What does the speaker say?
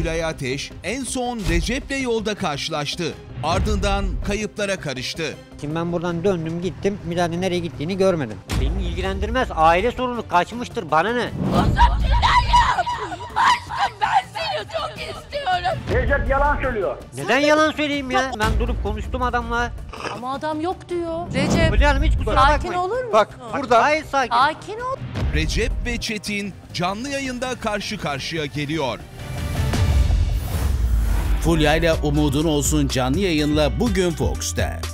Tülay Ateş en son Recep'le yolda karşılaştı. Ardından kayıplara karıştı. Şimdi ben buradan döndüm gittim. Bir daha nereye gittiğini görmedim. Beni ilgilendirmez. Aile sorunu, kaçmıştır. Bana ne? Aşkım ben seni çok istiyorum. Recep yalan söylüyor. Neden yalan söyleyeyim ya? Ben durup konuştum adamla. Ama adam yok diyor. Recep Hülya Hanım hiç kusura bakmayın. sakin olur musun? Bak burada Hayır sakin. Sakin ol. Recep ve Çetin canlı yayında karşı karşıya geliyor. Fulya ile Umudun Olsun canlı yayınla bugün Fox'ta.